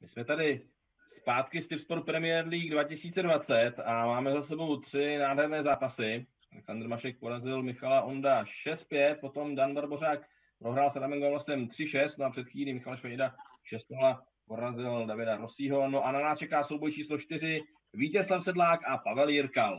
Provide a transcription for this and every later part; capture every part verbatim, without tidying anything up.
My jsme tady zpátky z Tipsport Premier League dva tisíce dvacet a máme za sebou tři nádherné zápasy. Alexandr Mašek porazil Michala Onda šest pět, potom Dan Barbořák prohrál s Adamem Gaulasem tři šest, no a před chvílí Michal Švejda šest nula porazil Davida Rosího. No a na nás čeká souboj číslo čtyři, Vítězslav Sedlák a Pavel Jirkal.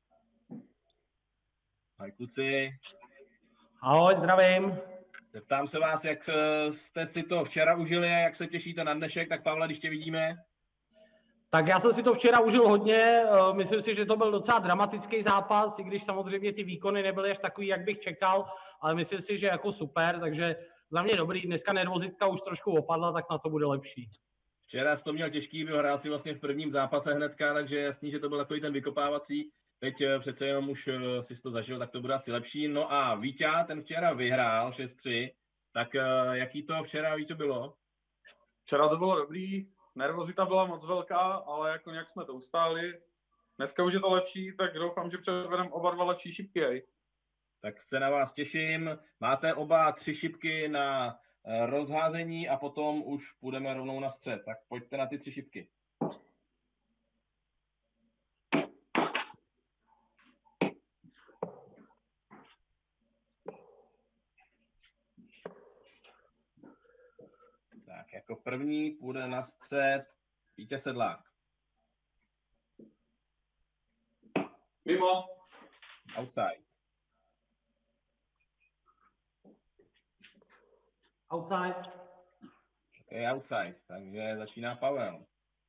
Ahoj kluci. Ahoj, zdravím. Zeptám se vás, jak jste si to včera užili a jak se těšíte na dnešek, tak Pavle, když tě vidíme. Tak já jsem si to včera užil hodně, myslím si, že to byl docela dramatický zápas, i když samozřejmě ty výkony nebyly až takový, jak bych čekal, ale myslím si, že jako super, takže za mě dobrý. Dneska nervozitka už trošku opadla, tak na to bude lepší. Včera jsi to měl těžký, hrál si vlastně v prvním zápase hnedka, takže jasný, že to byl takový ten vykopávací. Teď přece jenom už si to zažil, tak to bude asi lepší. No a Vítě, ten včera vyhrál šest tři, tak jaký to včera, Vítě, bylo? Včera to bylo dobrý, nervozita byla moc velká, ale jako nějak jsme to ustáli. Dneska už je to lepší, tak doufám, že předvedeme oba dva lepší šipky. Tak se na vás těším. Máte oba tři šipky na rozházení a potom už půjdeme rovnou na střed. Tak pojďte na ty tři šipky. Tak jako první půjde na střed Vítě Sedlák. Mimo. Outside. Outside. Ok, outside. Takže začíná Pavel.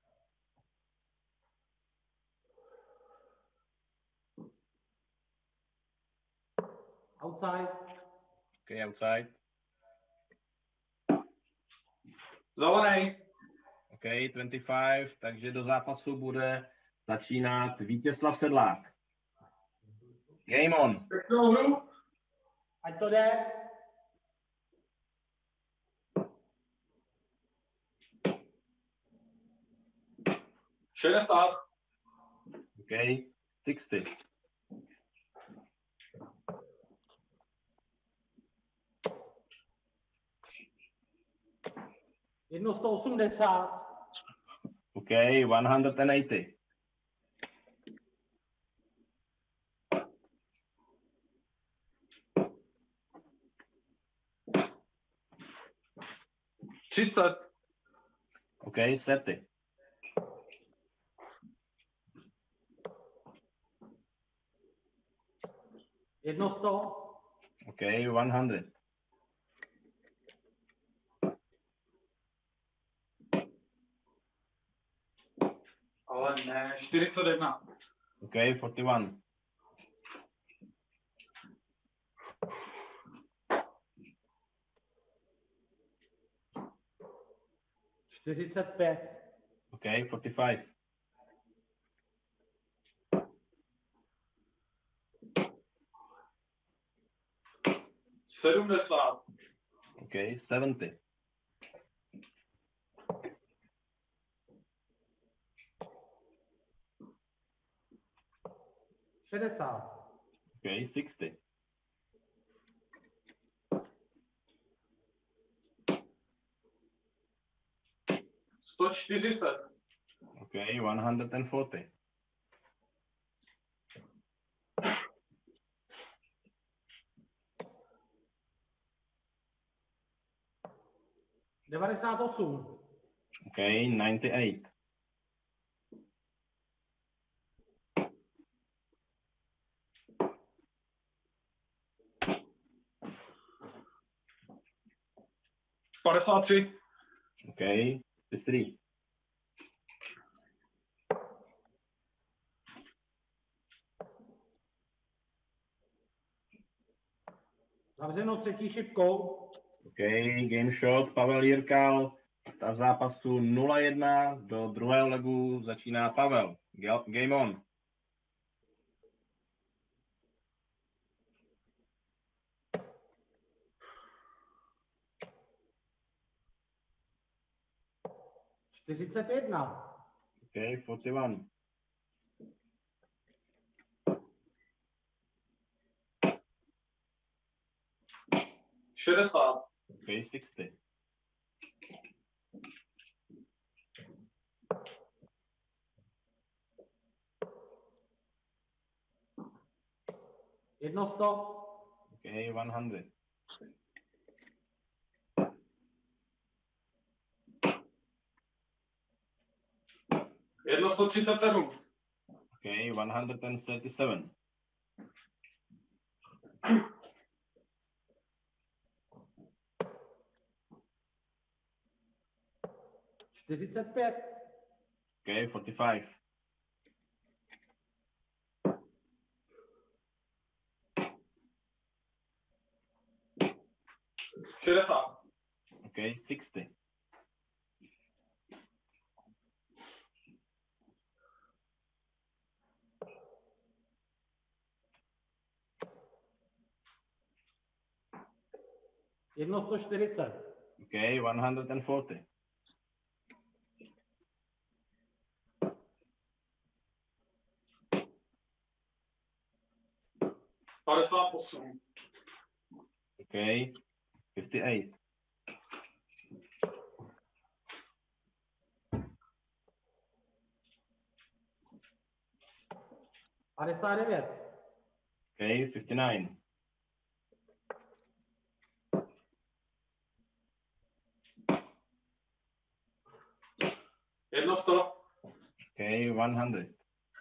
Outside. Ok, outside. Zelenej. Ok, dvacet pět, takže do zápasu bude začínat Vítězslav Sedlák. Game on. Pěknou hru. Ať to jde. šedesát. Ok, šedesát. Jedno sto osmdesát. Ok, one eighty. třicet. Ok, thirty. Jedno sto. Ok, one hundred. Ale ne, čtyřicet jedna. Ok, forty one. čtyřicet pět. Ok, forty five. sedmdesát. Ok, seventy. šedesát. Ok, sixty. sto čtyřicet. Ok, one forty. devadesát osm. Ok, ninety eight. padesát tři. Ok, fifty-three. Zavřeno třetí šipkou. Ok, game shot, Pavel Jirkal. Ta v zápasu nula jedna, do druhého legu začíná Pavel. Game on. čtyřicet jedna. Ok, forty one. šedesát. Okay, sixty. Jedno sto. Okay, one hundred. Jedno sto třicet sedm. Okay, one hundred thirty-seven. čtyřicet pět. Okay, forty-five. šedesát. Okay, sixty. Jedno sto čtyřicet. Okay, one hundred forty. padesát osm. Okay, fifty-eight. padesát devět. Okay, fifty-nine. Jedno sto. Okay, one hundred.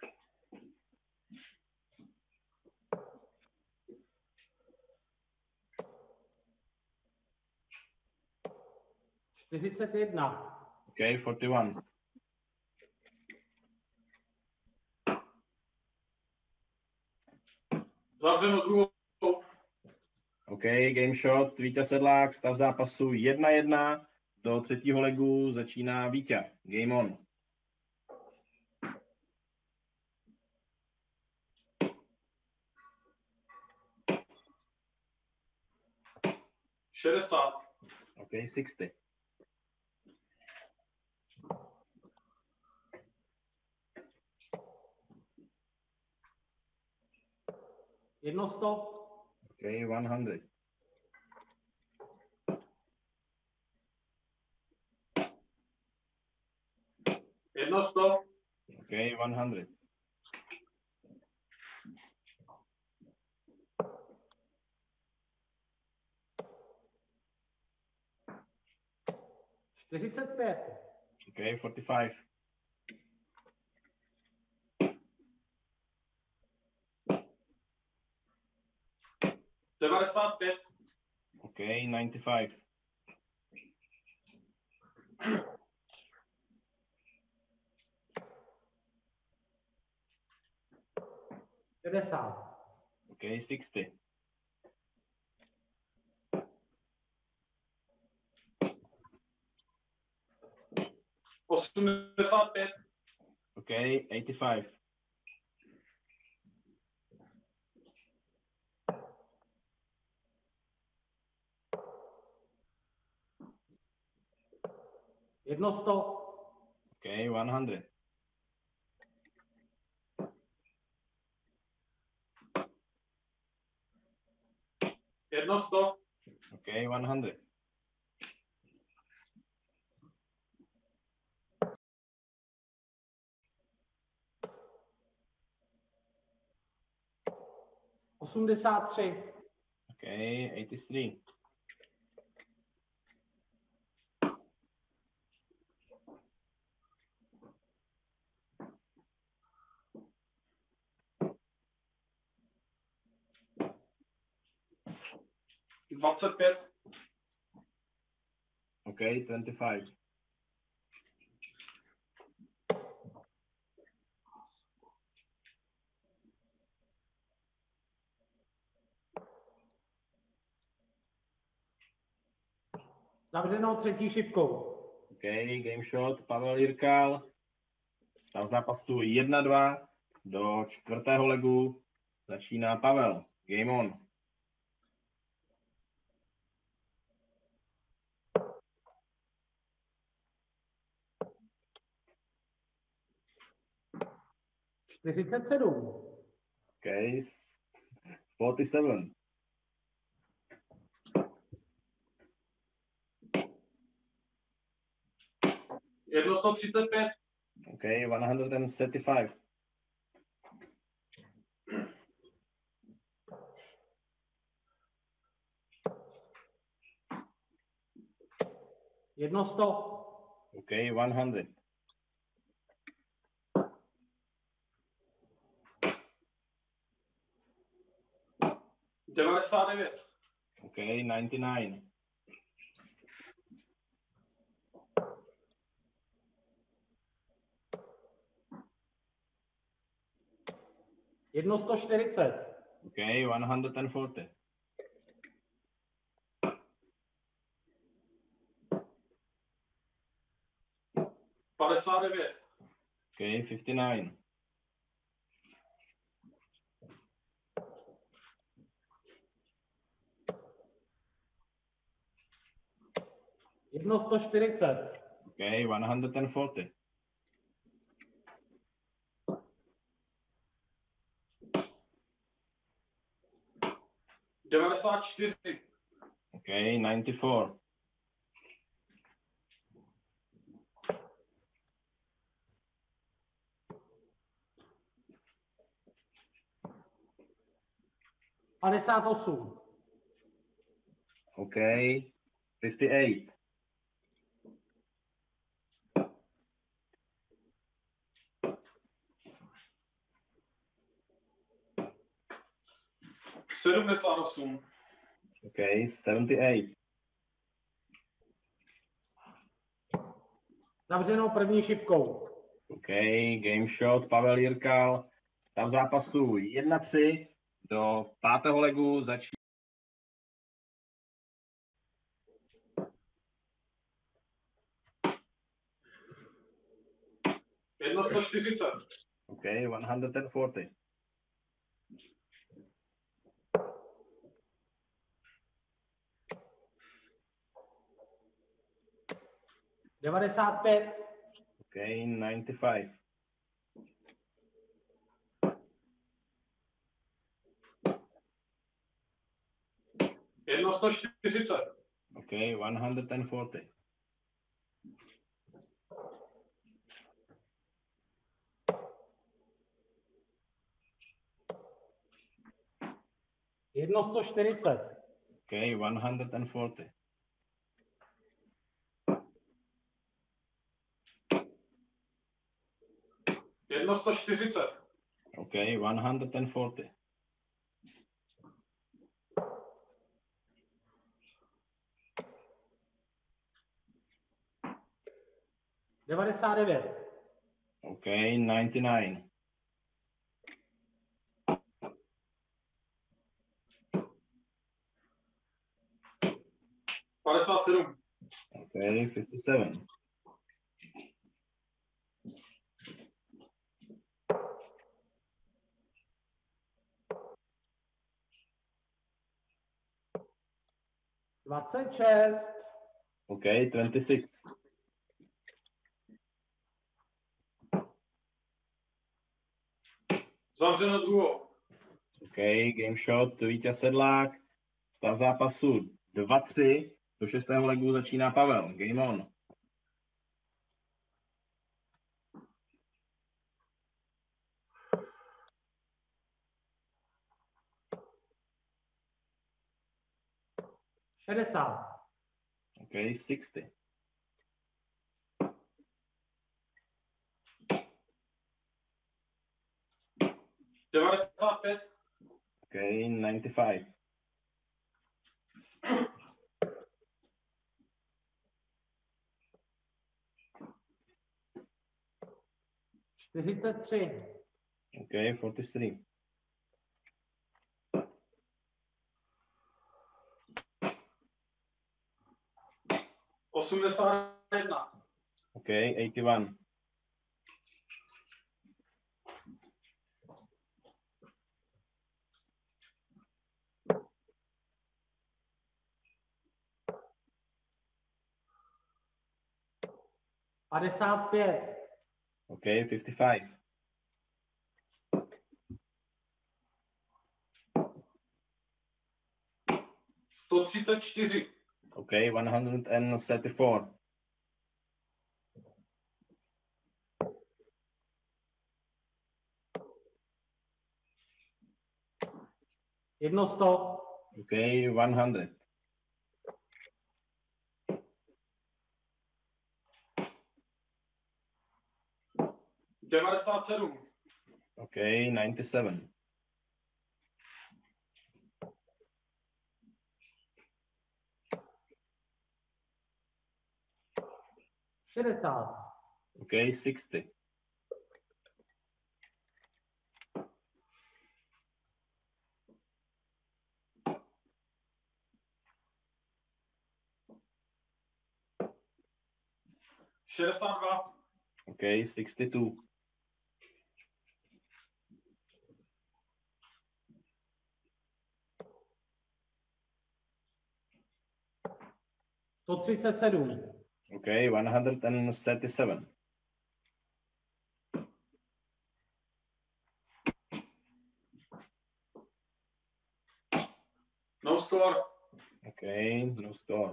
čtyřicet jedna. Okay, forty-one. Zavřeno druhou. Okay, game shot, vítěz Sedlák, stav zápasu jedna jedna. Do třetího legu začíná vítěz. Game on. šedesát. Okay, sixty. Jedno sto. Okay, one hundred. Jedno sto. Okay, one hundred. čtyřicet pět. Okay, forty-five. devadesát pět. Okay, ninety-five. šedesát. Okay, sixty. osmdesát pět. Okay, eighty-five. Jedno sto. Okay, one hundred. Jedno sto. Okay, one hundred. osmdesát tři. Okay, eighty-three. dvacet pět. Okay, twenty-five. Zavřenou třetí šipkou. Okay, game shot, Pavel Jirkal. Stav zápasu jedna dva. Do čtvrtého legu začíná Pavel. Game on. čtyřicet sedm. Okay, forty-seven. Jedno sto třicet pět. Okay, one hundred thirty-five. Jedno sto. Okay, one hundred. devadesát devět. Okay, ninety-nine. Jedno sto čtyřicet. Okay, one hundred forty. padesát devět. Okay, fifty-nine. Jedno sto čtyřicet. Okay, one hundred forty. devadesát čtyři. Okay, ninety-four. padesát osm. Okay, fifty-eight. sedmdesát osm. Okay, seventy-eight. Zavřeno první šipkou. Okay, game shot, Pavel Jirkal. Tam zápasu jedna tři. Do pátého legu začíná. jedno sto čtyřicet. Okay, one hundred forty. devadesát pět. Okay, ninety-five. jedno sto čtyřicet. Okay, one hundred forty. Jedno sto čtyřicet. Okay, one hundred forty. jedno sto čtyřicet. Okay, one hundred forty. devadesát devět. Okay, ninety-nine. padesát sedm. Okay, fifty-seven. dvacet šest. Okay, twenty-six. Zavřeno druhou. Okay, game shot, Vítěz Sedlák. Stav zápasu dva tři. Do šestého legu začíná Pavel. Game on. šedesát. Okay, sixty. devadesát pět. Okay, ninety-five. čtyřicet tři. Okay, forty-three. osmdesát jedna. Okay, eighty-one. padesát pět. Okay, fifty-five. sto třicet čtyři. Okay, one hundred thirty-four. Jedno sto. Okay, one hundred. devadesát sedm. Okay, ninety-seven. šedesát. Okay, sixty. šedesát dva. Okay, sixty-two. sto třicet sedm. Okay, one hundred thirty-seven. No score. Okay, no score.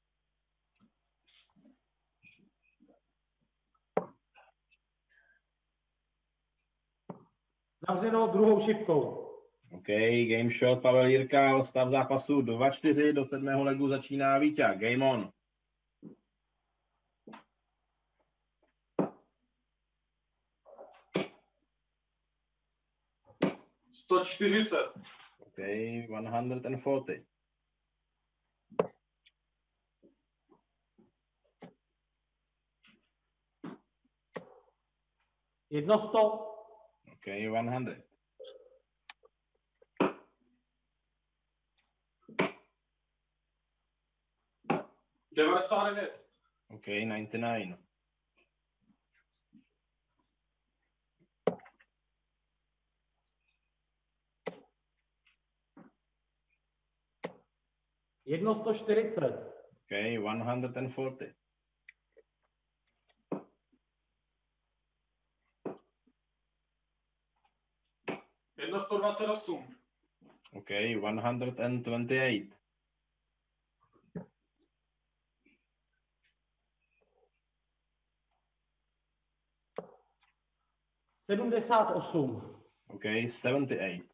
Zavřeno druhou šipkou. Okay, game shot, Pavel Jirka, stav zápasu dva čtyři, do sedmého legu začíná víťaz. Game on. sto čtyřicet. Okay, one hundred forty. Jedno sto. Okay, one hundred. devadesát devět. Okay, ninety-nine. Jedno sto čtyřicet. Okay, one hundred forty. jedno sto dvacet osm. Okay, one hundred twenty-eight. sedmdesát osm. Okay, seventy-eight.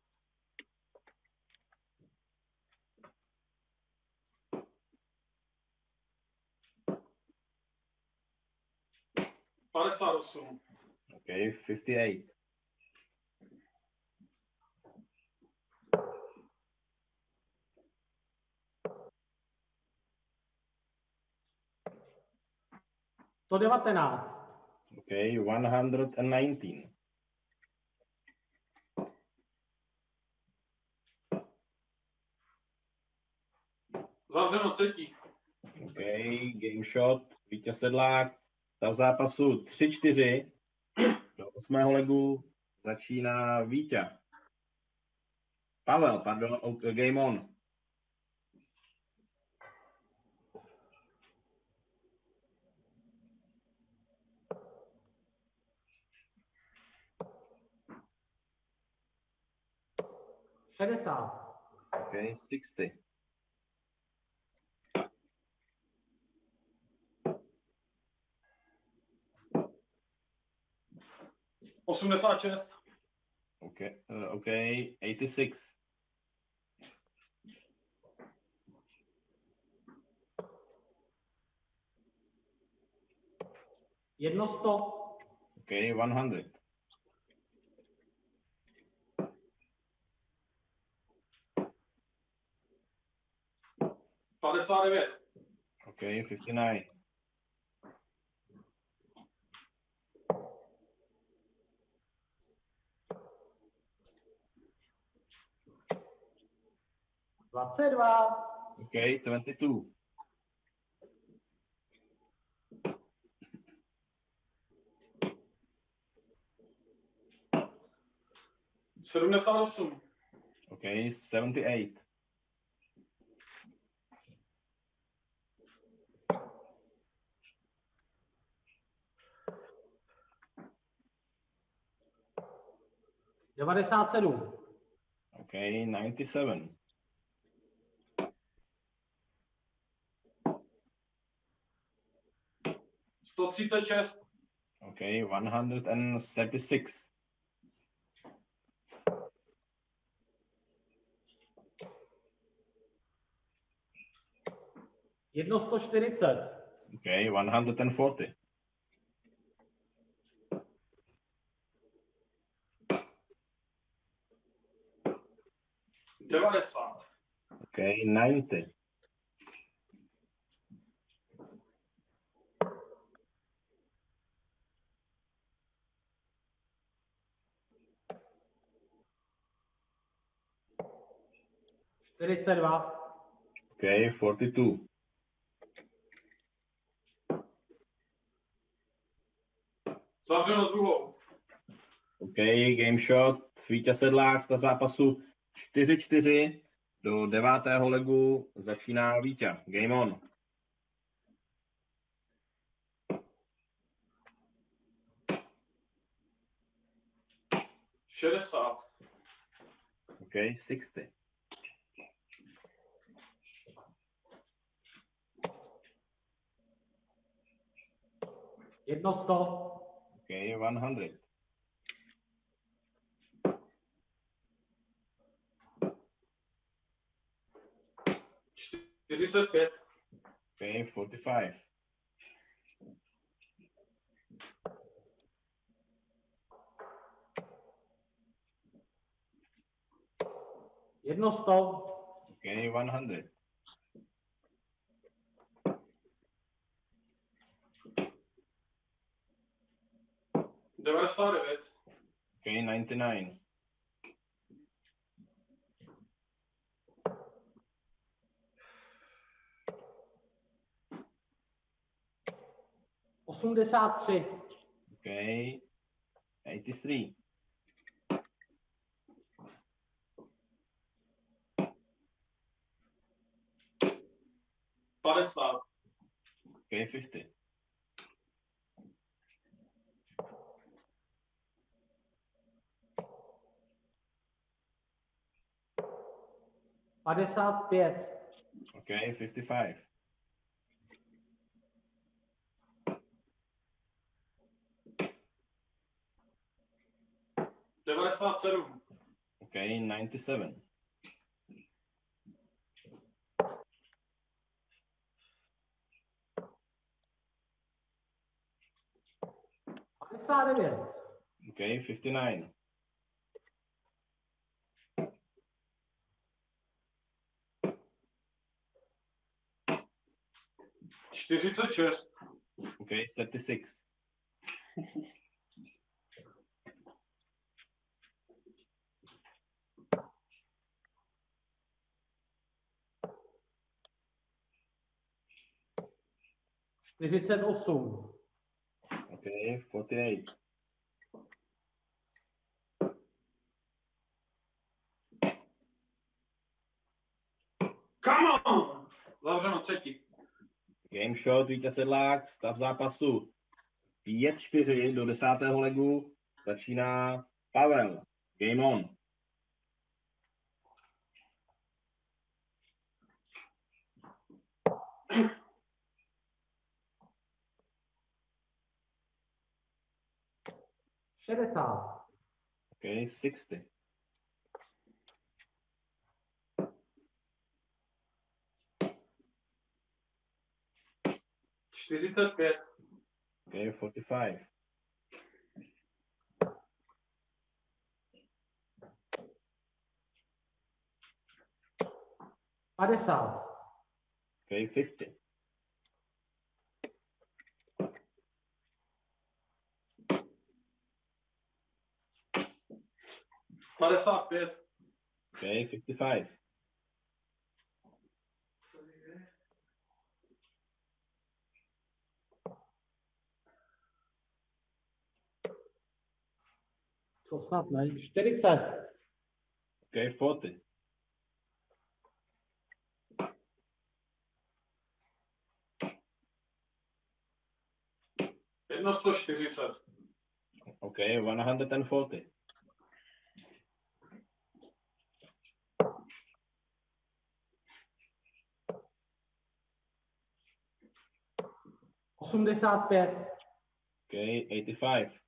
padesát osm. Okay, fifty-eight. sto devatenáct. Okay, one hundred nineteen. Zavřeno třetí. Okay, game shot, vítěz Sedlák, stav zápasu tři čtyři, do osmého legu začíná vítěz. Pavel, pardon, okay, game on. šedesát. Okay, sixty. osmdesát šest. Okay, uh, okay, eighty-six. Jedno sto. Okay, one hundred. padesát devět. Okay, fifty-nine. dvacet dva. Okay, twenty-two. sedmdesát osm. Okay, seventy-eight. devadesát sedm. Okay, ninety-seven. sto třicet šest. Okay, one hundred thirty-six. Jedno sto čtyřicet. Okay, one hundred forty. devadesát. OK, devadesát. čtyřicet dva. OK, čtyřicet dva. Zavřeno druhou. OK, game shot. Vítěz Sedlák z zápasu čtyři čtyři. Do devátého legu začíná vítěz. Game on. šedesát. OK, šedesát. Jedno sto. OK, sto. čtyřicet pět. OK, čtyřicet pět. Jedno sto. OK, sto. devadesát devět. OK, devadesát devět. osmdesát tři. OK, osmdesát tři. padesát. OK, padesát. padesát pět. OK, padesát pět. devadesát sedm. OK, devadesát sedm. padesát devět. OK, padesát devět. čtyřicet šest. OK, třicet šest. čtyřicet osm. OK, čtyřicet osm. Come on! Zavřeno třetí. Game shot, vítěz Sedlák, stav zápasu pět čtyři. Do desátého legu začíná Pavel. Game on. šedesát. OK, šedesát. čtyřicet pět. OK, čtyřicet pět. padesát. OK, padesát. padesát pět. OK, padesát pět. To snad ne. čtyřicet. OK, čtyřicet. Jedno sto čtyřicet. OK, sto čtyřicet. osmdesát pět. OK, osmdesát pět.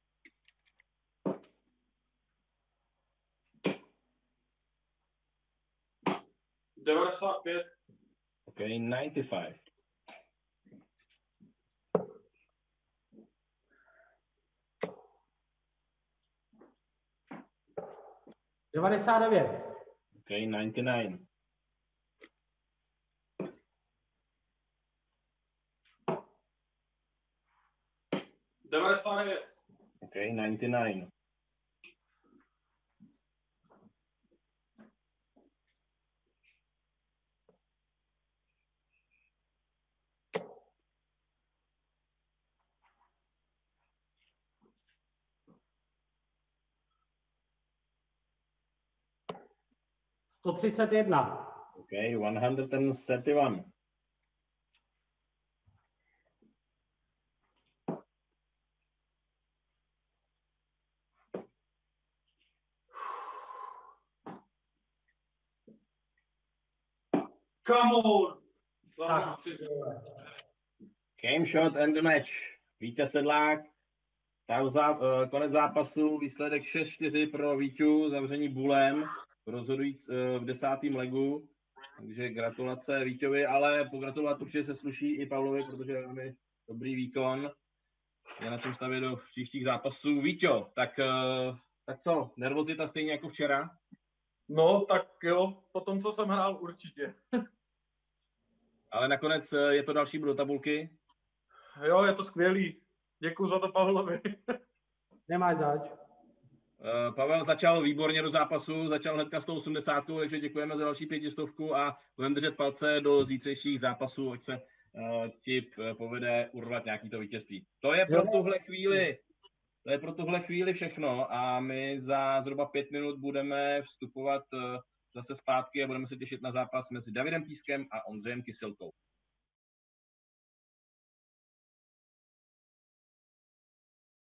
devadesát pět. OK, devadesát pět. devadesát devět. OK, devadesát devět. devadesát devět. OK, devadesát devět. sto třicet jedna. OK, one thirty-one. Come on! Tak. Game shot and the match. Vítěz Sedlák. Pauza, uh, konec zápasu, výsledek šest čtyři pro Víťu, zavření bulem, rozhodujíc uh, v desátém legu. Takže gratulace Víťovi, ale pogratulovat určitě se sluší i Pavlovi, protože máme dobrý výkon. Je na čem stavět do příštích zápasů. Víťo, tak, uh, tak co, nervozita stejně jako včera? No, tak jo, po tom, co jsem hrál, určitě. Ale nakonec uh, je to další bod do tabulky. Jo, je to skvělý. Děkuju za to Pavlovi. Nemáš zač. Uh, Pavel začal výborně do zápasu, začal hnedka sto osmdesát, takže děkujeme za další pětistovku a budeme držet palce do zítřejších zápasů, ať se uh, ti povede urvat nějaký to vítězství. To je pro tuhle chvíli, to je pro tuhle chvíli všechno a my za zhruba pět minut budeme vstupovat uh, zase zpátky a budeme se těšit na zápas mezi Davidem Pískem a Ondřejem Kysilkou.